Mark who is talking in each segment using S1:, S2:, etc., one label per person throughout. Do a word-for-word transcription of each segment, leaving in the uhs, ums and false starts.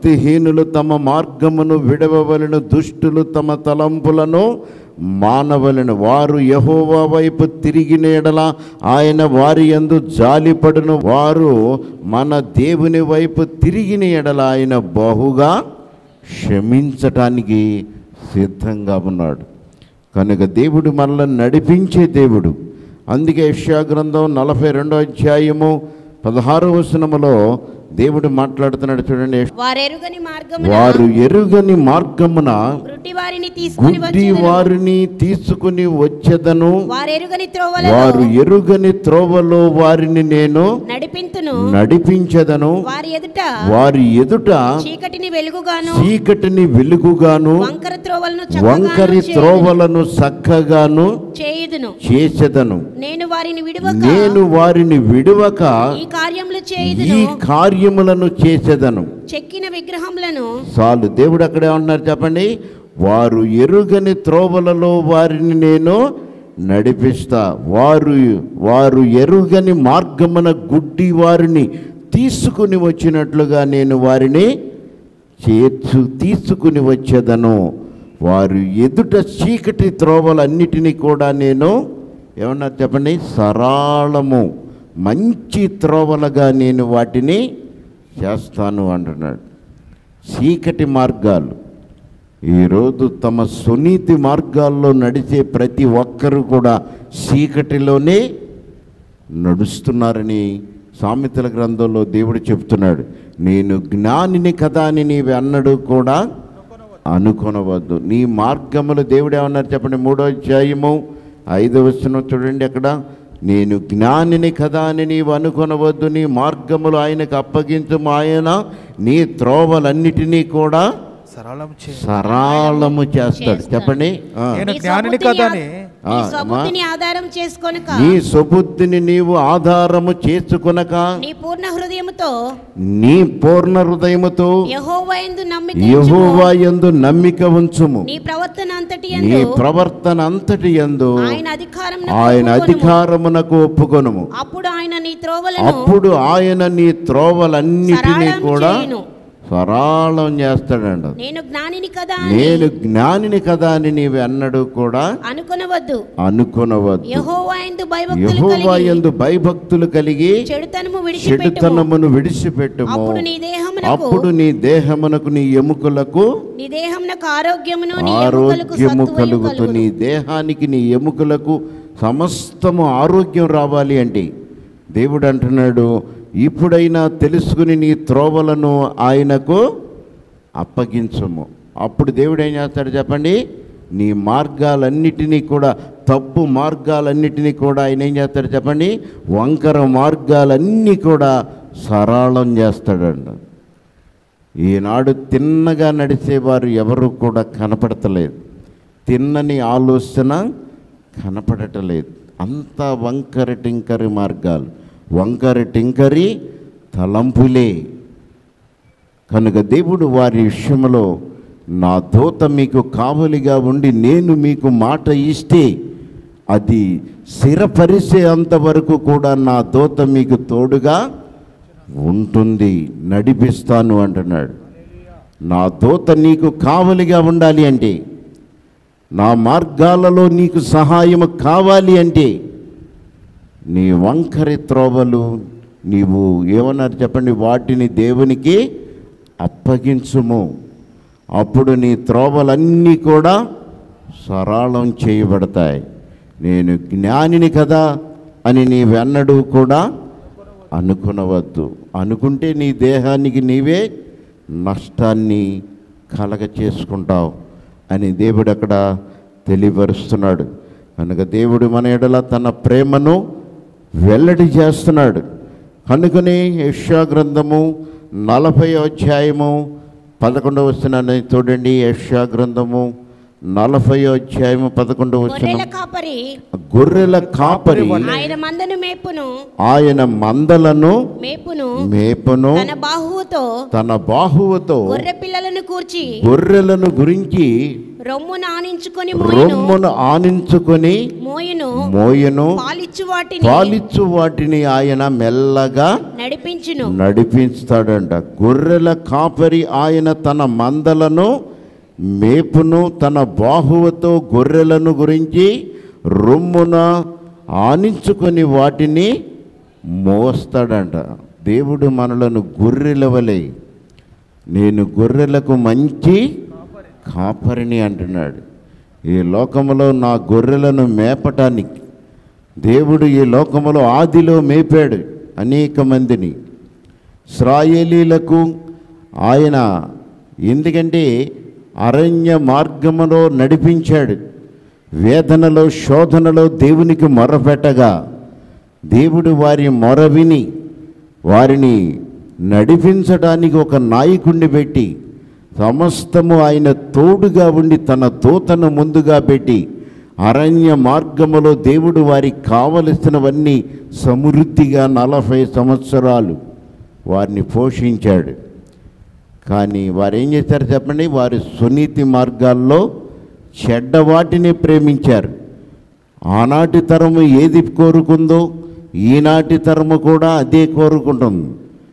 S1: భక్తిహీనులు తమ మార్గమును విడవవలెను, దుష్టులు తమ తలంపులను మానవలెను. వారు యెహోవా వైపు తిరిగిన యెడల ఆయన వారి యందు జాలిపడును. వారు మన దేవుని వైపు తిరిగిన యెడల ఆయన బహుగా క్షమించటానికి సిద్ధంగా ఉన్నాడు. కనుక దేవుడు మనల్ని నడిపించే దేవుడు. అందుకే యెషయా గ్రంథం నలభై రెండో అధ్యాయము పదహారవ వచనములో దేవుడు మాట్లాడుతున్నాడు చూడండి. వారు ఎరుగని మార్గమున గుడ్డి వారిని తీసుకుని వచ్చేదను, వారు ఎరుగని త్రోవలో వారిని నేను నడిపించదను. వారి ఎదుట చీకటిని వెలుగుగాను వంకరి త్రోవలను చక్కగాను చేసేదను. నేను వారిని విడువక ఈ కార్యములను చేసేదను.
S2: చెక్కిన విగ్రహములను
S1: చాలు. దేవుడు అక్కడే ఉంటున్నారు చెప్పండి. వారు ఎరుగని త్రోవలలో వారిని నేను నడిపిస్తా. వారు వారు ఎరుగని మార్గమున గుడ్డి వారిని తీసుకుని వచ్చినట్లుగా నేను వారిని చేర్చు తీసుకుని వచ్చేదను. వారు ఎదుట చీకటి త్రోవలన్నిటినీ కూడా నేను ఏమన్నా చెప్పండి, సరళము మంచి త్రోవలుగా నేను వాటిని చేస్తాను అంటున్నాడు. చీకటి మార్గాలు ఈరోజు తమ సునీతి మార్గాల్లో నడిచే ప్రతి ఒక్కరు కూడా చీకటిలోనే నడుస్తున్నారని సామెతల గ్రంథంలో దేవుడు చెప్తున్నాడు. నేను జ్ఞానిని కదా అని నీవు అన్నడు కూడా అనుకొనవద్దు. నీ మార్గములు దేవుడు ఏమన్నారు చెప్పండి. మూడో అధ్యాయము ఐదవ వచనం చూడండి. అక్కడ నేను జ్ఞానిని కదా అని నీవు అనుకొనవద్దు, నీ మార్గములు ఆయనకు అప్పగించము, ఆయన నీ త్రోవలన్నిటినీ కూడా సరళము చేస్తాడు. చెప్పండి. నీ సుబుద్ధిని నీవు ఆధారము చేసుకొనక నీ పూర్ణ హృదయముతో నీ పూర్ణ హృదయముతో యెహోవా యందు నమ్మిక ఉంచుము. నీ ప్రవర్తన అంతటి నీ ప్రవర్తన అంతటి యందు ఆయన అధికారమునకు ఒప్పుకొనుము. అప్పుడు ఆయన నీ త్రోవలను అప్పుడు ఆయన నీ త్రోవలన్నిటినీ కూడా సరళం చేస్తాడంట. నేను జ్ఞానిని కదా నేను జ్ఞానిని కదా అని నీవు అన్నడు కూడా అనుకొనవద్దు అనుకొనవద్దు యెహోవా యందు భయభక్తులు కలిగి చెడుతనమును విడిచిపెట్టుము. అప్పుడు నీ దేహమునకు నీ ఎముకలకు ఆరోగ్యము కలుగుతూ నీ దేహానికి నీ ఎముకలకు సమస్తము ఆరోగ్యం రావాలి అంటే దేవుడు అంటున్నాడు, ఇప్పుడైనా తెలుసుకుని నీ త్రోవలను ఆయనకు అప్పగించము. అప్పుడు దేవుడు ఏం చేస్తాడు చెప్పండి. నీ మార్గాలన్నిటినీ కూడా తప్పు మార్గాలన్నిటినీ కూడా ఆయన ఏం చేస్తాడు చెప్పండి. వంకర మార్గాలన్నీ కూడా సరళం చేస్తాడంట. ఈనాడు తిన్నగా నడిచేవారు ఎవరు కూడా కనపడతలేదు. తిన్నని ఆలోచన కనపడటలేదు. అంతా వంకర టింకరి మార్గాలు, వంకర టింకరి తలంపులే. కనుక దేవుడు వారి విషయంలో నా దూత మీకు కావలిగా ఉండి నేను మీకు మాట ఇస్తే అది స్థిరపరిచే అంతవరకు కూడా నా దూత మీకు తోడుగా ఉంటుంది, నడిపిస్తాను అంటున్నాడు. నా దూత నీకు కావలిగా ఉండాలి అంటే, నా మార్గాలలో నీకు సహాయం కావాలి అంటే నీ వంకరి త్రోవలు నీవు ఏమన్నారు చెప్పండి, వాటిని దేవునికి అప్పగించుము. అప్పుడు నీ త్రోవలన్నీ కూడా సరళం చేయబడతాయి. నేను జ్ఞానిని కదా అని నీవెన్నడూ కూడా అనుకునవద్దు. అనుకుంటే నీ దేహానికి నీవే నష్టాన్ని కలగ చేసుకుంటావు అని దేవుడు అక్కడ తెలియపరుస్తున్నాడు. కనుక దేవుడు మన ఎడల తన ప్రేమను వెల్లడి చేస్తున్నాడు. కనుకనే యెషయా గ్రంథము నలభై అధ్యాయము పదకొండవ వచనాన్ని చూడండి. యెషయా గ్రంథము నలభై అధ్యాయము పదకొండవ వచనం. గొర్రెల కాపరి ఆయన మందను మేపును, ఆయన మందలను మేపును మేపును తన బాహువుతో తన బాహువుతో గొర్రె పిల్లలను కూర్చి గొర్రెలను గురించి రొమ్మును ఆనించుకొని
S2: రొమ్మును ఆనించుకొని
S1: మోయును
S2: మోయును
S1: పాలిచ్చు వాటిని
S2: పాలిచ్చు వాటిని ఆయన మెల్లగా
S1: నడిపించును
S2: నడిపిస్తాడంట. గొర్రెల కాపరి ఆయన తన మందలను మేపును, తన బాహువుతో గొర్రెలను గురించి రొమ్మున ఆనించుకొని వాటిని మోస్తాడంట. దేవుడు మనలను గొర్రెల వలె, నేను గొర్రెలకు మంచి కాపరిని అంటున్నాడు. ఈ లోకములో నా గొర్రెలను మేపటానికి దేవుడు ఈ లోకములో ఆదిలో మేపాడు అనేక మందిని. ఇశ్రాయేలీలకు ఆయన ఎందుకంటే అరణ్య మార్గములో నడిపించాడు. వేదనలో శోధనలో దేవునికి మొరపెట్టగా దేవుడు వారి మొర విని వారిని నడిపించడానికి ఒక నాయకుడిని పెట్టి సమస్తము ఆయన తోడుగా ఉండి తన దూతను ముందుగా పెట్టి అరణ్య మార్గములో దేవుడు వారికి కావలసినవన్నీ సమృద్ధిగా నలభై సంవత్సరాలు వారిని పోషించాడు. కానీ వారు ఏం చేశారు చెప్పండి? వారి సునీతి మార్గాల్లో చెడ్డవాటిని ప్రేమించారు. ఆనాటి తరము ఏది కోరుకుందో ఈనాటి తరము కూడా అదే కోరుకుంటుంది.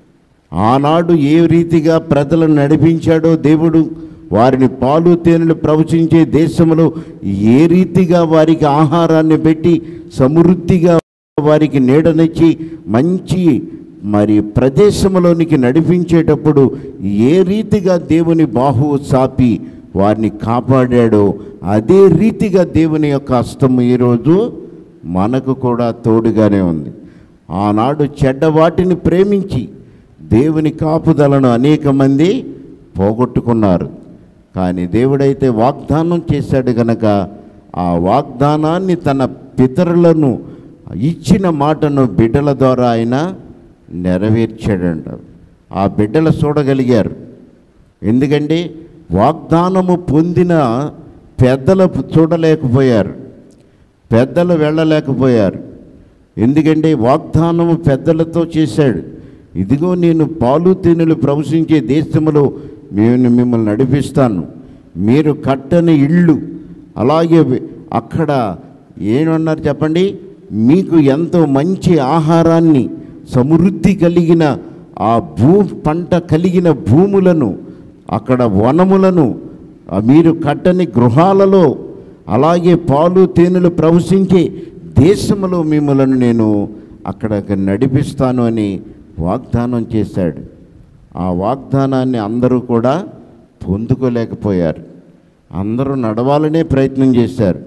S2: ఆనాడు ఏ రీతిగా ప్రజలను నడిపించాడో దేవుడు, వారిని పాలు తేనెలు ప్రవచించే దేశంలో ఏ రీతిగా వారికి ఆహారాన్ని పెట్టి సమృద్ధిగా వారికి నీడనిచ్చి మంచి మరి ప్రదేశంలోనికి నడిపించేటప్పుడు ఏ రీతిగా దేవుని బాహువు చాపి వారిని కాపాడాడో అదే రీతిగా దేవుని యొక్క హస్తము ఈరోజు మనకు కూడా తోడుగానే ఉంది. ఆనాడు చెడ్డవాటిని ప్రేమించి దేవుని కాపుదలను అనేక మంది పోగొట్టుకున్నారు. కానీ దేవుడైతే వాగ్దానం చేశాడు గనక ఆ వాగ్దానాన్ని తన పితరులను ఇచ్చిన మాటను బిడ్డల ద్వారా ఆయన నెరవేర్చాడంట. ఆ బిడ్డలు చూడగలిగారు. ఎందుకంటే వాగ్దానము పొందిన పెద్దలు చూడలేకపోయారు, పెద్దలు వెళ్ళలేకపోయారు. ఎందుకంటే వాగ్దానము పెద్దలతో చేశాడు. ఇదిగో నేను పాలు తేనెలు ప్రవశించే దేశంలో నేను మిమ్మల్ని నడిపిస్తాను, మీరు కట్టని ఇళ్ళు, అలాగే అక్కడ ఏమన్నారు చెప్పండి, మీకు ఎంతో మంచి ఆహారాన్ని సమృద్ధి కలిగిన ఆ భూ పంట కలిగిన భూములను, అక్కడ వనములను, మీరు కట్టని గృహాలలో, అలాగే పాలు తేనెలు ప్రవశించే దేశంలో మిమ్మలను నేను అక్కడ నడిపిస్తాను అని వాగ్దానం చేశాడు. ఆ వాగ్దానాన్ని అందరూ కూడా పొందుకోలేకపోయారు. అందరూ నడవాలనే ప్రయత్నం చేశారు,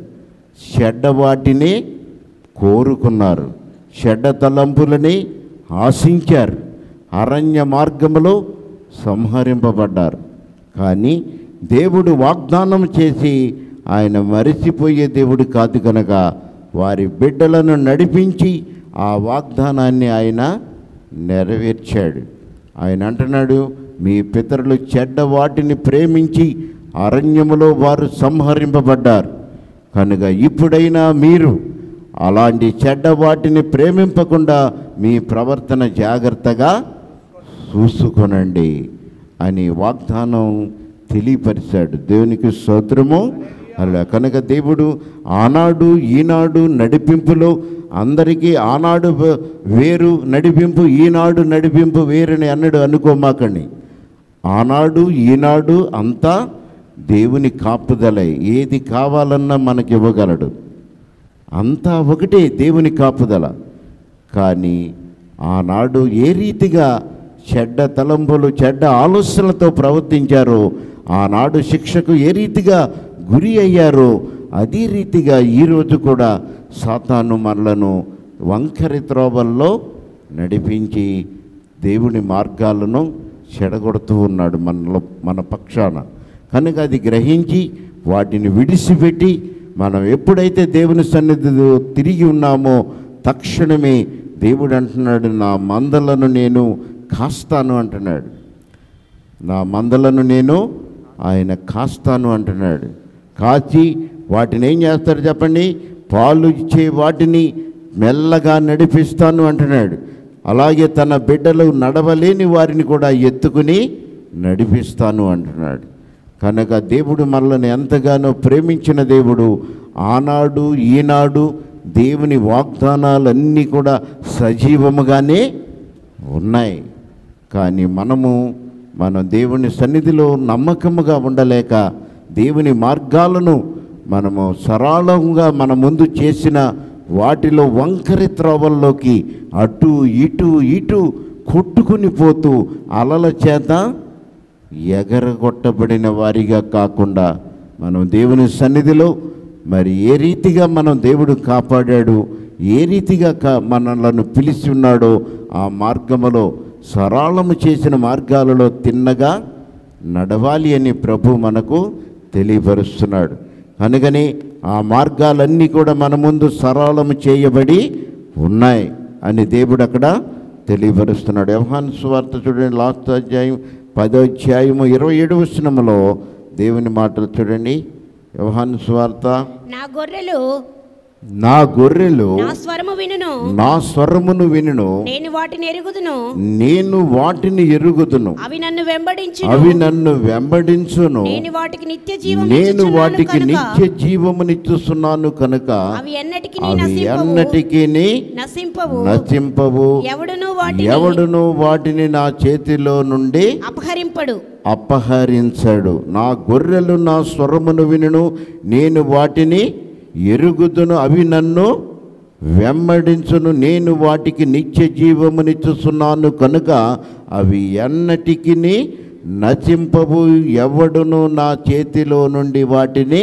S2: చెడ్డవాటిని కోరుకున్నారు, చెడ్డ తలంపులని ఆశించారు, అరణ్య మార్గంలో సంహరింపబడ్డారు. కానీ దేవుడు వాగ్దానం చేసి ఆయన మరిచిపోయే దేవుడు కాదు కనుక వారి బిడ్డలను నడిపించి ఆ వాగ్దానాన్ని ఆయన నెరవేర్చాడు. ఆయన అంటున్నాడు, మీ పితరులు చెడ్డ వాటిని ప్రేమించి అరణ్యములో వారు సంహరింపబడ్డారు కనుక ఇప్పుడైనా మీరు అలాంటి చెడ్డ వాటిని ప్రేమింపకుండా మీ ప్రవర్తన జాగ్రత్తగా చూసుకొనండి అని వాగ్దానం తెలియపరిచాడు. దేవునికి స్తోత్రము. అలా కనుక దేవుడు ఆనాడు ఈనాడు నడిపింపులో అందరికీ ఆనాడు వేరు నడిపింపు, ఈనాడు నడిపింపు వేరని అన్నాడు అనుకోమాకండి. ఆనాడు ఈనాడు అంతా దేవుని కాపుదలే. ఏది కావాలన్నా మనకి ఇవ్వగలడు, అంతా ఒకటే దేవుని కాపుదల. కానీ ఆనాడు ఏ రీతిగా చెడ్డ తలంపులు చెడ్డ ఆలోచనలతో ప్రవర్తించారో, ఆనాడు శిక్షకు ఏ రీతిగా గురి అయ్యారో అదే రీతిగా ఈరోజు కూడా సాతాను మనలను వంకరి త్రోవల్లో నడిపించి దేవుని మార్గాలను చెడగొడుతూ ఉన్నాడు మనలో మన పక్షాన. కనుక అది గ్రహించి వాటిని విడిచిపెట్టి మనం ఎప్పుడైతే దేవుని సన్నిధిలో తిరిగి ఉన్నామో తక్షణమే దేవుడు అంటున్నాడు, నా మందలను నేను కాస్తాను అంటున్నాడు. నా మందలను నేను ఆయన కాస్తాను అంటున్నాడు. కాచి వాటిని ఏం చేస్తారు చెప్పండి? పాలు ఇచ్చే వాటిని మెల్లగా నడిపిస్తాను అంటున్నాడు. అలాగే తన బిడ్డలు నడవలేని వారిని కూడా ఎత్తుకుని నడిపిస్తాను అంటున్నాడు. కనుక దేవుడు మనల్ని ఎంతగానో ప్రేమించిన దేవుడు. ఆనాడు ఈనాడు దేవుని వాగ్దానాలన్నీ కూడా సజీవముగానే ఉన్నాయి. కానీ మనము మన దేవుని సన్నిధిలో నమ్మకముగా ఉండలేక దేవుని మార్గాలను మనము సరళంగా మన ముందు చేసిన వాటిలో వంకరి త్రోవల్లోకి అటు ఇటు ఇటు కొట్టుకుని పోతూ అలల చేత ఎగరగొట్టబడిన వారిగా కాకుండా మనం దేవుని సన్నిధిలో మరి ఏ రీతిగా మనం దేవుడు కాపాడాడు, ఏ రీతిగా కా మనలను పిలిచి ఉన్నాడో ఆ మార్గములో సరళము చేసిన మార్గాలలో తిన్నగా నడవాలి అని ప్రభు మనకు తెలియపరుస్తున్నాడు. కనుకని ఆ మార్గాలన్నీ కూడా మన ముందు సరళము చేయబడి ఉన్నాయి అని దేవుడు అక్కడ తెలియపరుస్తున్నాడు. యోహాను సువార్త చూడండి, లాస్ట్ అధ్యాయం పదో అధ్యాయము ఇరవై ఏడు వచనములో దేవుని మాటలు చూడండి. యోహాను సువార్త,
S1: నా గొర్రెలు
S2: నా గొర్రెలు
S1: నా స్వరము వినును,
S2: నా స్వరమును వినును,
S1: నేను వాటిని ఎరుగుదును,
S2: నేను వాటిని ఎరుగుదును,
S1: అవి నన్ను వెంబడించును,
S2: అవి నన్ను వెంబడించును,
S1: నేను వాటికి నిత్య జీవము
S2: నేను వాటికి నిత్య జీవమునిచ్చుచున్నాను కనుక
S1: అవి ఎన్నటికీ
S2: అవి ఎన్నటికీ
S1: నశింపవు
S2: నశింపవు,
S1: ఎవడును వాటిని
S2: ఎవడును వాటిని నా చేతిలో నుండి
S1: అపహరింపడు
S2: అపహరించడు. నా గొర్రెలు నా స్వరమును వినును, నేను వాటిని ఎరుగుదును, అవి నన్ను వెంబడించును, నేను వాటికి నిత్య జీవమునిచ్చుచున్నాను కనుక అవి ఎన్నటికి నశింపవు, ఎవడును నా చేతిలో నుండి వాటిని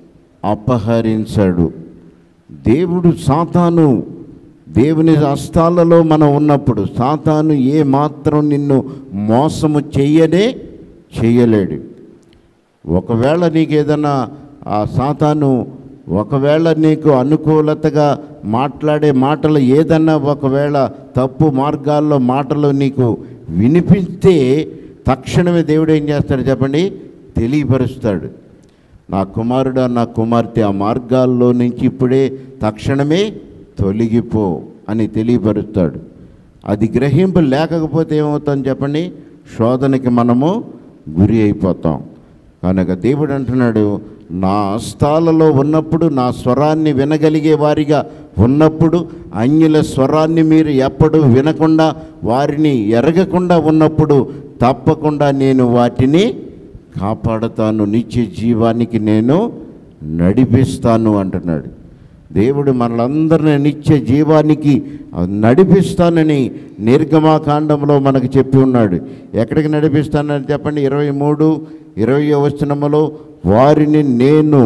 S2: అపహరించడు. దేవుడు సాతాను దేవుని హస్తాలలో మనం ఉన్నప్పుడు సాతాను ఏ మాత్రం నిన్ను మోసము చెయ్యనే చెయ్యలేడు. ఒకవేళ నీకు ఏదైనా ఆ సాతాను ఒకవేళ నీకు అనుకూలతగా మాట్లాడే మాటలు ఏదన్నా ఒకవేళ తప్పు మార్గాల్లో మాటలు నీకు వినిపిస్తే తక్షణమే దేవుడు ఏం చేస్తాడు చెప్పండి, తెలియపరుస్తాడు. నా కుమారుడు నా కుమార్తె ఆ మార్గాల్లో నుంచి ఇప్పుడే తక్షణమే తొలగిపో అని తెలియపరుస్తాడు. అది గ్రహింపు లేకపోతే ఏమవుతాం చెప్పండి, శోధనకి మనము గురి అయిపోతాం. కనుక దేవుడు అంటున్నాడు, నా హస్తాలలో ఉన్నప్పుడు, నా స్వరాన్ని వినగలిగే వారిగా ఉన్నప్పుడు, అన్యుల స్వరాన్ని మీరు ఎప్పుడు వినకుండా వారిని ఎరగకుండా ఉన్నప్పుడు తప్పకుండా నేను వాటిని కాపాడుతాను, నిత్య జీవానికి నేను నడిపిస్తాను అంటున్నాడు. దేవుడు మనలందరినీ నిత్య జీవానికి నడిపిస్తానని నిర్గమాకాండంలో మనకు చెప్పి ఉన్నాడు. ఎక్కడికి నడిపిస్తానని చెప్పండి, ఇరవై మూడు ఇరవై వచనములో వారిని నేను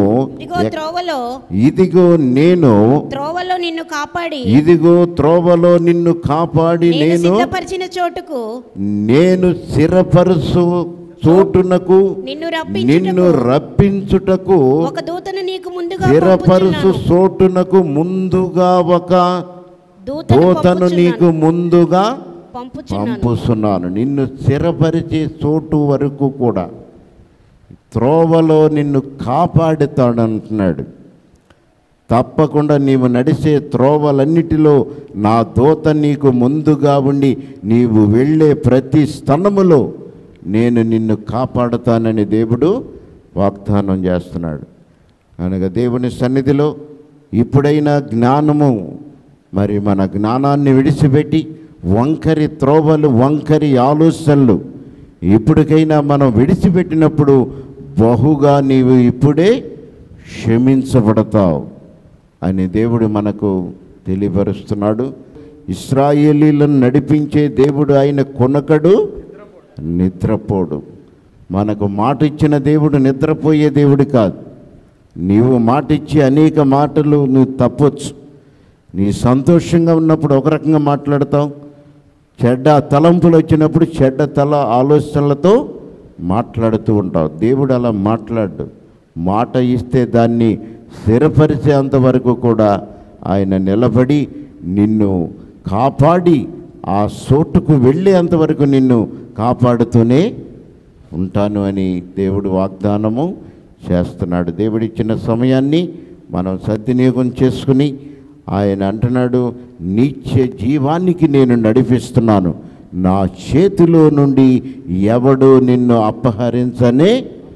S2: ఇదిగో నేను
S1: త్రోవలో నిన్ను కాపాడి
S2: ఇదిగో త్రోవలో నిన్ను కాపాడి నేను
S1: సిద్ధపరిచిన చోటుకు
S2: నేను స్థిరపరుచు చోటునకు నిన్ను రప్పించుటకు
S1: ఒక దూతను నీకు ముందుగా
S2: స్థిరపరుచు చోటునకు ముందుగా ఒక దూతను నీకు ముందుగా పంపుతున్నాను. నిన్ను స్థిరపరిచే చోటు వరకు కూడా త్రోవలో నిన్ను కాపాడుతాడంటున్నాడు. తప్పకుండా నీవు నడిచే త్రోవలన్నిటిలో నా దూత నీకు ముందుగా ఉండి నీవు వెళ్ళే ప్రతి స్థలములో నేను నిన్ను కాపాడుతానని దేవుడు వాగ్దానం చేస్తున్నాడు. కనుక దేవుని సన్నిధిలో ఇప్పుడైనా జ్ఞానము మరి మన జ్ఞానాన్ని విడిచిపెట్టి వంకరి త్రోవలు వంకరి ఆలోచనలు ఇప్పటికైనా మనం విడిచిపెట్టినప్పుడు బహుగా నీవు ఇప్పుడే క్షమించబడతావు అని దేవుడు మనకు తెలియపరుస్తున్నాడు. ఇశ్రాయేలీలను నడిపించే దేవుడు ఆయన కొనకడు, నిద్రపోడు. మనకు మాట ఇచ్చిన దేవుడు నిద్రపోయే దేవుడు కాదు. నీవు మాట ఇచ్చి అనేక మాటలు నువ్వు తప్పొచ్చు. నీ సంతోషంగా ఉన్నప్పుడు ఒక రకంగా మాట్లాడతావు, చెడ్డ తలంపులు వచ్చినప్పుడు చెడ్డ తల ఆలోచనలతో మాట్లాడుతూ ఉంటావు. దేవుడు అలా మాట్లాడు. మాట ఇస్తే దాన్ని స్థిరపరిచేంతవరకు కూడా ఆయన నిలబడి నిన్ను కాపాడి ఆ చోటుకు వెళ్ళేంతవరకు నిన్ను కాపాడుతూనే ఉంటాను అని దేవుడు వాగ్దానము చేస్తున్నాడు. దేవుడిచ్చిన సమయాన్ని మనం సద్వినియోగం చేసుకుని ఆయన అంటున్నాడు, నిత్య జీవానికి నేను నడిపిస్తున్నాను, నా చేతిలో నుండి ఎవడు నిన్ను అపహరించనే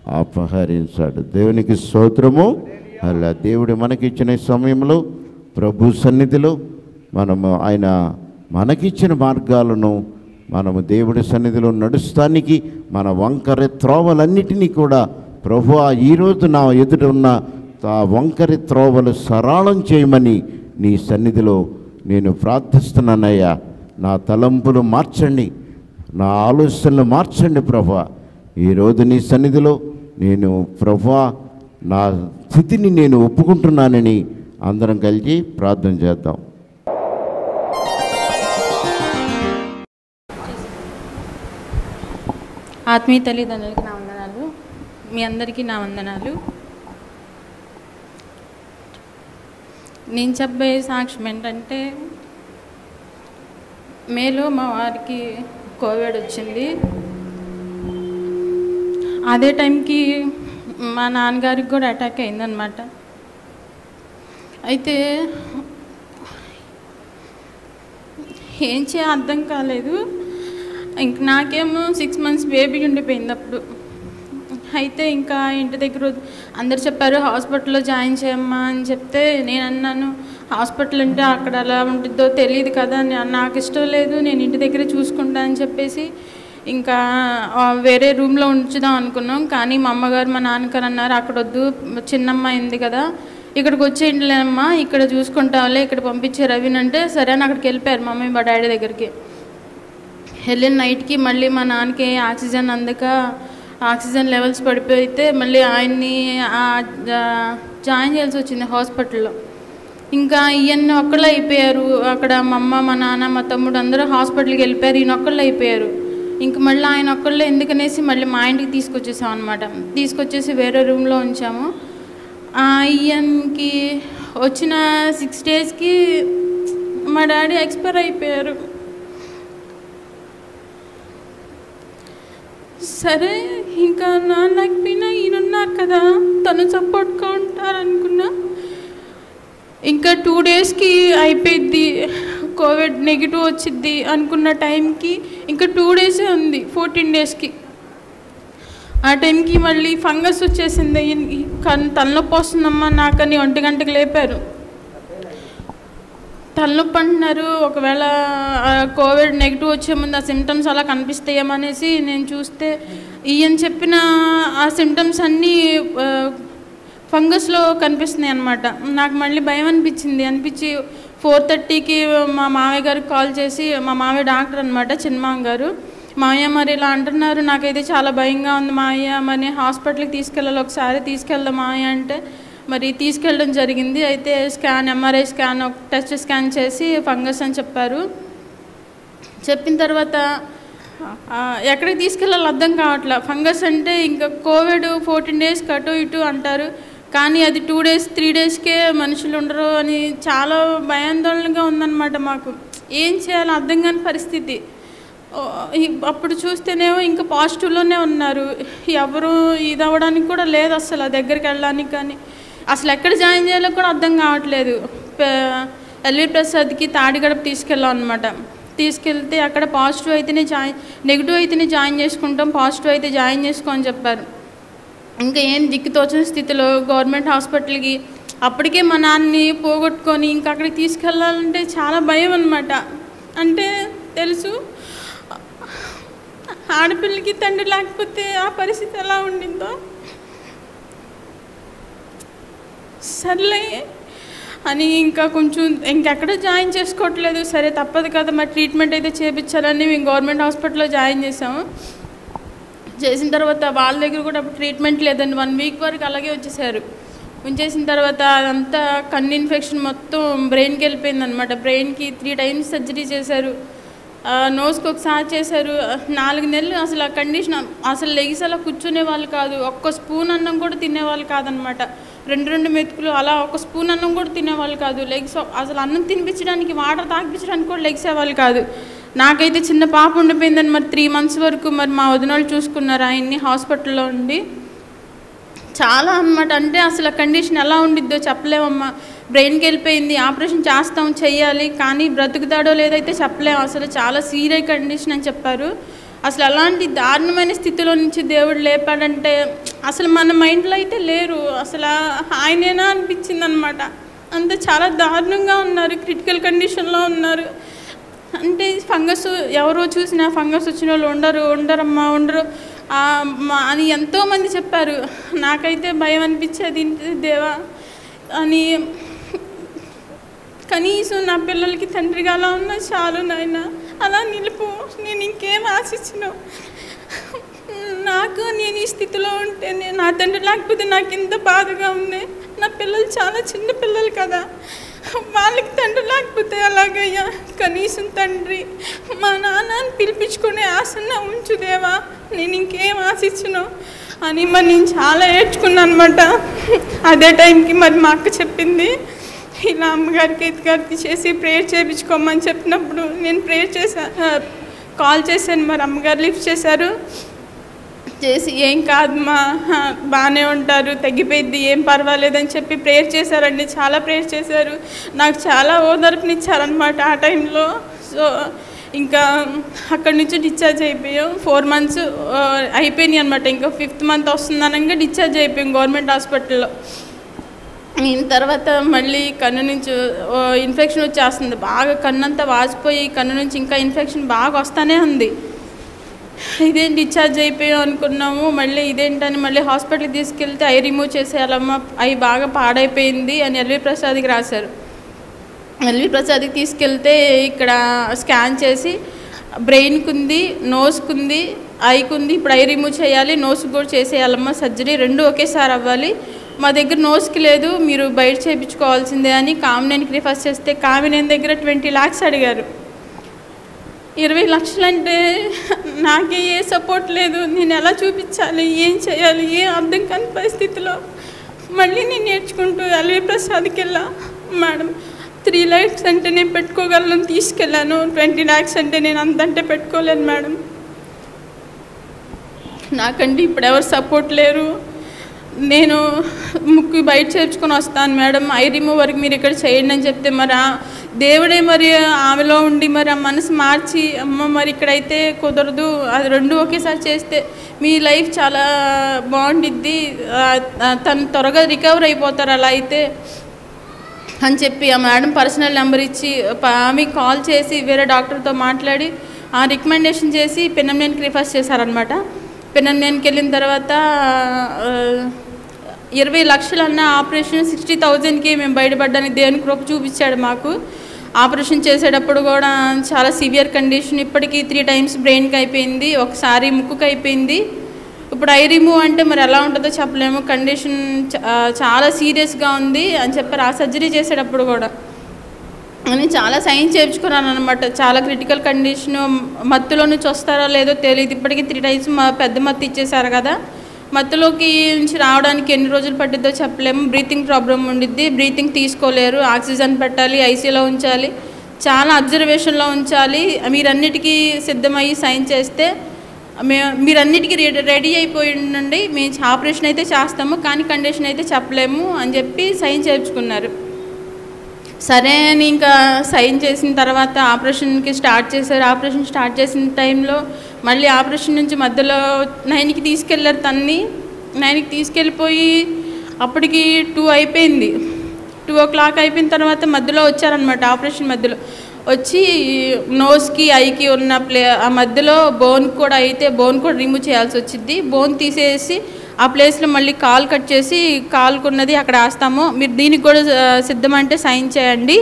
S2: అపహరించాడు. దేవునికి స్తోత్రము. అలా దేవుడు మనకిచ్చిన సమయంలో ప్రభు సన్నిధిలో మనము ఆయన మనకిచ్చిన మార్గాలను మనము దేవుడి సన్నిధిలో నడుస్తానికి మన వంకర త్రోవలన్నిటినీ కూడా ప్రభువా ఈరోజు నా ఎదుట ఉన్న ఆ వంకరి త్రోవలు సరళం చేయమని నీ సన్నిధిలో నేను ప్రార్థిస్తున్నానయ్యా. నా తలంపులు మార్చండి, నా ఆలోచనలు మార్చండి ప్రభువా. ఈరోజు నీ సన్నిధిలో నేను ప్రభువా నా స్థితిని నేను ఒప్పుకుంటున్నానని అందరం కలిసి ప్రార్థన చేద్దాం.
S3: ఆత్మీయ తల్లిదండ్రులకి నా వందనాలు, మీ అందరికీ నా వందనాలు. నేను చెప్పే సాక్ష్యం ఏంటంటే, మేలో మా వారికి కోవిడ్ వచ్చింది. అదే టైంకి మా నాన్నగారికి కూడా అటాక్ అయిందనమాట. అయితే ఏం చేయ అర్థం కాలేదు. ఇంక నాకేమో సిక్స్ మంత్స్ బేబీ ఉండిపోయింది అప్పుడు. అయితే ఇంకా ఇంటి దగ్గర అందరు చెప్పారు హాస్పిటల్లో జాయిన్ చేయమ్మా అని చెప్తే నేను అన్నాను, హాస్పిటల్ అంటే అక్కడ ఎలా ఉంటుందో తెలియదు కదా, నాకు ఇష్టం లేదు, నేను ఇంటి దగ్గరే చూసుకుంటా అని చెప్పేసి ఇంకా వేరే రూమ్లో ఉంచుదాం అనుకున్నాం. కానీ మా అమ్మగారు మా నాన్నగారు అన్నారు అక్కడ వద్దు, చిన్నమ్మ అయింది కదా, ఇక్కడికి వచ్చేయండిలేమ్మా, ఇక్కడ చూసుకుంటావులే, ఇక్కడ పంపించే రవిని అంటే సరే అని అక్కడికి వెళ్ళిపోయారు మా మమ్మీ మా డాడీ దగ్గరికి. వెళ్ళిన నైట్కి మళ్ళీ మా నాన్నకి ఆక్సిజన్ అందక ఆక్సిజన్ లెవెల్స్ పడిపోయితే మళ్ళీ ఆయన్ని జాయిన్ చేయాల్సి వచ్చింది హాస్పిటల్లో. ఇంకా ఈయన్ని ఒక్కళ్ళు అయిపోయారు అక్కడ. మా అమ్మ మా నాన్న మా తమ్ముడు అందరూ హాస్పిటల్కి వెళ్ళిపోయారు, ఈయన ఒక్కళ్ళు అయిపోయారు. ఇంక మళ్ళీ ఆయన ఒక్కళ్ళు ఎందుకనేసి మళ్ళీ మా ఇంటికి తీసుకొచ్చేసాం అనమాట. తీసుకొచ్చేసి వేరే రూమ్లో ఉంచాము. ఈయనకి వచ్చిన సిక్స్ డేస్కి మా డాడీ ఎక్స్పైర్ అయిపోయారు. సరే ఇంకా నాన్నకి పోయినా ఈయన ఉన్నారు కదా, తను సపోర్ట్గా ఉంటారనుకున్నా. ఇంకా టూ డేస్కి అయిపోయిద్ది, కోవిడ్ నెగిటివ్ వచ్చిద్ది అనుకున్న టైంకి ఇంకా టూ డేసే ఉంది, ఫోర్టీన్ డేస్కి. ఆ టైంకి మళ్ళీ ఫంగస్ వచ్చేసింది. తలనొప్పి వస్తుందమ్మా నాకని ఒంటి గంటకు లేపారు. తలనొప్పి అంటున్నారు, ఒకవేళ కోవిడ్ నెగిటివ్ వచ్చే ముందు ఆ సిమ్టమ్స్ అలా కనిపిస్తాయేమనేసి నేను చూస్తే ఈయన చెప్పిన ఆ సిమ్టమ్స్ అన్నీ ఫంగస్లో కనిపిస్తున్నాయి అన్నమాట. నాకు మళ్ళీ భయం అనిపించింది. అనిపించి ఫోర్ థర్టీకి మా మామయ్య గారికి కాల్ చేసి, మా మామయ్య డాక్టర్ అనమాట, చిన్నమామ గారు, మామయ్య మరి ఇలా అంటున్నారు, నాకైతే చాలా భయంగా ఉంది మామయ్య, మరి హాస్పిటల్కి తీసుకెళ్ళాలి, ఒకసారి తీసుకెళ్దాం మామయ్య అంటే మరి తీసుకెళ్ళడం జరిగింది. అయితే స్కాన్ ఎంఆర్ఐ స్కాన్ ఒక టెస్ట్ స్కాన్ చేసి ఫంగస్ అని చెప్పారు. చెప్పిన తర్వాత ఎక్కడికి తీసుకెళ్ళాలో అర్థం కావట్లే. ఫంగస్ అంటే ఇంకా కోవిడ్ ఫోర్టీన్ డేస్ అటు ఇటు అంటారు, కానీ అది టూ డేస్ త్రీ డేస్కే మనుషులు ఉండరు అని చాలా భయాందోళనగా ఉందన్నమాట మాకు. ఏం చేయాలో అర్థం కాని పరిస్థితి. అప్పుడు చూస్తేనేమో ఇంకా పాజిటివ్లోనే ఉన్నారు, ఎవరు ఇది అవ్వడానికి కూడా లేదు అసలు, దగ్గరికి వెళ్ళడానికి కానీ అసలు ఎక్కడ జాయిన్ చేయాలో కూడా అర్థం కావట్లేదు. ఎల్వి ప్రసాద్కి తాడిగడప తీసుకెళ్ళాం అనమాట. తీసుకెళ్తే అక్కడ పాజిటివ్ అయితేనే జాయిన్, నెగిటివ్ అయితేనే జాయిన్ చేసుకుంటాం, పాజిటివ్ అయితే జాయిన్ చేసుకో అని చెప్పారు. ఇంకా ఏం దిక్కుతోచిన స్థితిలో గవర్నమెంట్ హాస్పిటల్కి అప్పటికే మా నాన్నని పోగొట్టుకొని ఇంకా అక్కడికి తీసుకెళ్ళాలంటే చాలా భయం అనమాట. అంటే తెలుసు ఆడపిల్లకి తండ్రి లేకపోతే ఆ పరిస్థితి ఎలా ఉండిందో. సర్లే అని ఇంకా కొంచెం ఇంకెక్కడ జాయిన్ చేసుకోవట్లేదు. సరే తప్పదు కదా, మరి ట్రీట్మెంట్ అయితే చేయించాలని మేము గవర్నమెంట్ హాస్పిటల్లో జాయిన్ చేసాము. చేసిన తర్వాత వాళ్ళ దగ్గర కూడా ట్రీట్మెంట్ లేదండి, వన్ వీక్ వరకు అలాగే వచ్చేసారు. ఉంచేసిన తర్వాత అదంతా కన్ను ఇన్ఫెక్షన్ మొత్తం బ్రెయిన్కి వెళ్ళిపోయింది అనమాట. బ్రెయిన్కి త్రీ టైమ్స్ సర్జరీ చేశారు, నోస్కి ఒకసారి చేశారు. నాలుగు నెలలు అసలు ఆ కండిషన్, అసలు లెగిసి అలా కూర్చునే వాళ్ళు కాదు, ఒక్క స్పూన్ అన్నం కూడా తినేవాళ్ళు కాదనమాట. రెండు రెండు మెతుకులు అలా ఒక స్పూన్ అన్నం కూడా తినేవాళ్ళు కాదు. లెగ్స్ అసలు అన్నం తినిపించడానికి వాటర్ తాగిపించడానికి కూడా లెగిసేవాళ్ళు కాదు. నాకైతే చిన్న పాప ఉండిపోయిందని మరి త్రీ మంత్స్ వరకు మరి మా వదినోళ్ళు చూసుకున్నారు ఆయన్ని హాస్పిటల్లో ఉండి. చాలా అన్నమాట. అంటే అసలు కండిషన్ ఎలా ఉండిద్దో చెప్పలేమమ్మా. బ్రెయిన్కి వెళ్ళిపోయింది, ఆపరేషన్ చేస్తాం చెయ్యాలి, కానీ బ్రతుకుతాడో లేదైతే చెప్పలేము. అసలు చాలా సీరియస్ కండిషన్ అని చెప్పారు. అసలు అలాంటి దారుణమైన స్థితిలో నుంచి దేవుడు లేపాడంటే అసలు మన మైండ్లో అయితే లేరు, అసలు ఆయనేనా అనిపించింది అనమాట. అంత చాలా దారుణంగా ఉన్నారు, క్రిటికల్ కండిషన్లో ఉన్నారు. అంటే ఫంగస్ ఎవరో చూసినా ఫంగస్ వచ్చిన వాళ్ళు ఉండరు ఉండరమ్మా ఉండరు అని ఎంతోమంది చెప్పారు. నాకైతే భయం అనిపించేది, దేవా అని కనీసం నా పిల్లలకి తండ్రిగా అలా ఉన్నా చాలు నాయన, అలా నిలుపు, నేను ఇంకేం ఆశించను. నాకు నేను ఈ స్థితిలో ఉంటే నేను నా తండ్రి లేకపోతే నాకు ఇంత బాధగా ఉంది. నా పిల్లలు చాలా చిన్న పిల్లలు కదా, వాళ్ళకి తండ్రి లేకపోతే అలాగయ్యా, కనీసం తండ్రి మా నాన్నని పిలిపించుకునే ఆశన్న ఉంచుదేవా, నేను ఇంకేం ఆశించను అని మరి నేను చాలా ఏడ్చుకున్నాను అనమాట. అదే టైంకి మరి మా అక్క చెప్పింది, ఇలా అమ్మగారికి ఎత్తుగారికి చేసి ప్రేయర్ చేయించుకోమని చెప్పినప్పుడు నేను ప్రేయర్ చేశాను, కాల్ చేశాను. మరి అమ్మగారు లిఫ్ట్ చేశారు, చేసి ఏం కాదమ్మా బాగానే ఉంటారు, తగ్గిపోయింది, ఏం పర్వాలేదని చెప్పి ప్రేయర్ చేశారండి. చాలా ప్రేయర్ చేశారు, నాకు చాలా ఓదార్పునిచ్చారనమాట ఆ టైంలో. సో ఇంకా అక్కడి నుంచి డిశ్చార్జ్ అయిపోయాం. ఫోర్ మంత్స్ అయిపోయినాయి అనమాట. ఇంకా ఫిఫ్త్ మంత్ వస్తుందనగా డిశ్చార్జ్ అయిపోయాం గవర్నమెంట్ హాస్పిటల్లో. అయిన తర్వాత మళ్ళీ కన్ను నుంచి ఇన్ఫెక్షన్ వచ్చేస్తుంది బాగా, కన్నంతా వాచిపోయి కన్ను నుంచి ఇంకా ఇన్ఫెక్షన్ బాగా వస్తూనే ఉంది. ఇదేం డిశ్చార్జ్ అయిపోయాం అనుకున్నాము, మళ్ళీ ఇదేంటని మళ్ళీ హాస్పిటల్కి తీసుకెళ్తే ఐ రిమూవ్ చేసేయాలమ్మా, అవి బాగా పాడైపోయింది అని ఎల్వి ప్రసాద్కి రాశారు. ఎల్వి ప్రసాద్కి తీసుకెళ్తే ఇక్కడ స్కాన్ చేసి బ్రెయిన్కి ఉంది, నోస్కి ఉంది, ఐకి ఉంది, ఇప్పుడు ఐ రిమూవ్ చేయాలి, నోస్కి కూడా చేసేయాలమ్మా సర్జరీ, రెండు ఒకేసారి అవ్వాలి, మా దగ్గర నోస్కి లేదు, మీరు బయట చేయించుకోవాల్సిందే అని కామినేనికి రిఫర్ చేస్తే కామినేని దగ్గర ట్వంటీ ల్యాక్స్ అడిగారు. ఇరవై లక్షలు అంటే నాకే ఏ సపోర్ట్ లేదు, నేను ఎలా చూపించాలి, ఏం చేయాలి, ఏం అర్థం కాని పరిస్థితిలో మళ్ళీ నేను నేర్చుకుంటూ ఎల్వి ప్రసాద్కి వెళ్ళా. మేడం త్రీ ల్యాక్స్ అంటే నేను పెట్టుకోగలను తీసుకెళ్ళాను, ట్వంటీ ల్యాక్స్ అంటే నేను అంతంటే పెట్టుకోలేను మేడం, నాకంటే ఇప్పుడు ఎవరు సపోర్ట్ లేరు, నేను ముక్కు బయట చేర్చుకొని వస్తాను మేడం, ఐ రిమూవ్ వరకు మీరు ఇక్కడ చేయండి అని చెప్తే మరి దేవుడే మరి ఆమెలో ఉండి మరి ఆ మనసు మార్చి అమ్మ మరి ఇక్కడైతే కుదరదు, అది రెండు ఒకేసారి చేస్తే మీ లైఫ్ చాలా బాగుండిద్ది, తను త్వరగా రికవర్ అయిపోతారు అలా అయితే అని చెప్పి ఆ మేడం పర్సనల్ నెంబర్ ఇచ్చి ఆమె కాల్ చేసి వేరే డాక్టర్తో మాట్లాడి ఆ రికమెండేషన్ చేసి పెనంనేనికి రిఫర్ చేశారనమాట. పెనంనేనికి వెళ్ళిన తర్వాత ఇరవై లక్షలు అన్న ఆపరేషన్ సిక్స్టీ థౌజండ్కి మేము బయటపడ్డానికి దేవుని కృప చూపించాడు మాకు. ఆపరేషన్ చేసేటప్పుడు కూడా చాలా సివియర్ కండిషన్, ఇప్పటికీ త్రీ టైమ్స్ బ్రెయిన్కి అయిపోయింది, ఒకసారి ముక్కుకి అయిపోయింది, ఇప్పుడు ఐ రిమూవ్ అంటే మరి ఎలా ఉంటుందో చెప్పలేము, కండిషన్ చాలా సీరియస్గా ఉంది అని చెప్పారు. ఆ సర్జరీ చేసేటప్పుడు కూడా అని చాలా సైన్ చేయించుకున్నాను అనమాట. చాలా క్రిటికల్ కండిషను, మత్తులో నుంచి వస్తారో లేదో తెలియదు, ఇప్పటికీ త్రీ టైమ్స్ మా పెద్ద మత్తు ఇచ్చేసారు కదా, మత్తులోకి నుంచి రావడానికి ఎన్ని రోజులు పట్టిద్దో చెప్పలేము, బ్రీతింగ్ ప్రాబ్లం ఉండిద్ది, బ్రీతింగ్ తీసుకోలేరు, ఆక్సిజన్ పెట్టాలి, ఐసీయూలో ఉంచాలి, చాలా అబ్జర్వేషన్లో ఉంచాలి, మీరన్నిటికీ సిద్ధమయ్యి సైన్ చేస్తే మే మీరన్నిటికీ రెడీ రెడీ అయిపోయి ఉండండి, మేము ఆపరేషన్ అయితే చేస్తాము కానీ కండిషన్ అయితే చెప్పలేము అని చెప్పి సైన్ చేయించుకున్నారు. సరే అని ఇంకా సైన్ చేసిన తర్వాత ఆపరేషన్కి స్టార్ట్ చేశారు. ఆపరేషన్ స్టార్ట్ చేసిన టైంలో మళ్ళీ ఆపరేషన్ నుంచి మధ్యలో నైన్కి తీసుకెళ్ళారు, తన్ని నైన్కి తీసుకెళ్ళిపోయి అప్పటికి టూ అయిపోయింది, టూ ఓ క్లాక్ అయిపోయిన తర్వాత మధ్యలో వచ్చారనమాట. ఆపరేషన్ మధ్యలో వచ్చి నోస్కి ఐకి ఉన్న ప్లే ఆ మధ్యలో బోన్ కూడా అయితే బోన్ కూడా రిమూవ్ చేయాల్సి వచ్చింది, బోన్ తీసేసి ఆ ప్లేస్లో మళ్ళీ కాల్ కట్ చేసి కాలుకున్నది అక్కడ వేస్తాము, మీరు దీనికి కూడా సిద్ధమంటే సైన్ చేయండి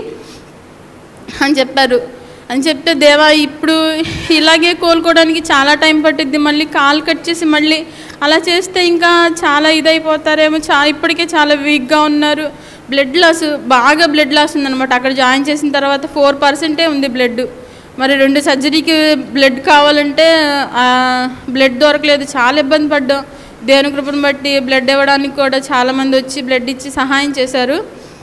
S3: అని చెప్పారు. అని చెప్తే దేవా ఇప్పుడు ఇలాగే కోలుకోవడానికి చాలా టైం పట్టిద్ది, మళ్ళీ కాల్ కట్ చేసి మళ్ళీ అలా చేస్తే ఇంకా చాలా ఇదైపోతారేమో, చా ఇప్పటికే చాలా వీక్గా ఉన్నారు, బ్లడ్ లాస్ బాగా బ్లడ్ లాస్ ఉందన్నమాట. అక్కడ జాయిన్ చేసిన తర్వాత ఫోర్ పర్సెంటే ఉంది బ్లడ్, మరి రెండు సర్జరీకి బ్లడ్ కావాలంటే బ్లడ్ దొరకలేదు, చాలా ఇబ్బంది పడ్డాం. దేవుని కృపను బట్టి బ్లడ్ ఇవ్వడానికి కూడా చాలామంది వచ్చి బ్లడ్ ఇచ్చి సహాయం చేశారు.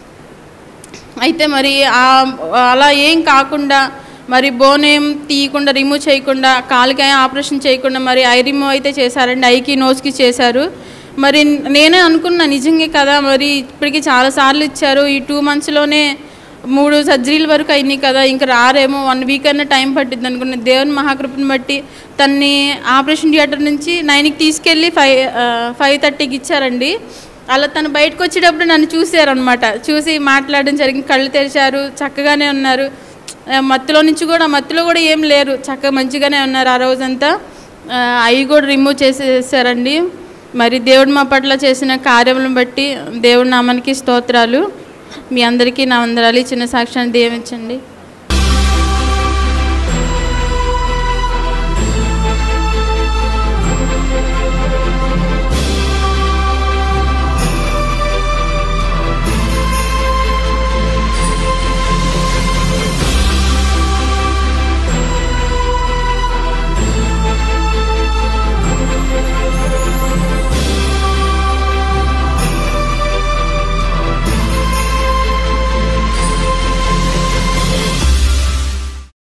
S3: అయితే మరి అలా ఏం కాకుండా మరి బోన్ ఏం తీయకుండా రిమూవ్ చేయకుండా కాలుకి ఆపరేషన్ చేయకుండా మరి ఐ రిమూవ్ అయితే చేశారండి, ఐకి నోస్కి చేశారు. మరి నేనే అనుకున్నా నిజంగా కదా, మరి ఇప్పటికీ చాలాసార్లు ఇచ్చారు, ఈ టూ మంత్స్లోనే మూడు సర్జరీల వరకు అయినాయి కదా, ఇంకా రారేమో, వన్ వీక్ అయినా టైం పట్టిద్ది అనుకున్న. దేవుని మహాకృపను బట్టి తన్ని ఆపరేషన్ థియేటర్ నుంచి నైన్కి తీసుకెళ్ళి ఫైవ్ ఫైవ్ థర్టీకి ఇచ్చారండి. అలా తను బయటకు వచ్చేటప్పుడు నన్ను చూసారనమాట. చూసి మాట్లాడడం జరిగింది. కళ్ళు తెరిచారు, చక్కగానే ఉన్నారు. మత్తులో నుంచి కూడా మత్తులో కూడా ఏం లేరు, చక్కగా మంచిగానే ఉన్నారు. ఆ రోజంతా అవి కూడా రిమూవ్ చేసేసారండి. మరి దేవుడు మా పట్ల చేసిన కార్యములను బట్టి దేవుడి నామానికి స్తోత్రాలు. మీ అందరికీ నా వందనాలు. చిన్న సాక్ష్యాన్ని దీవించండి.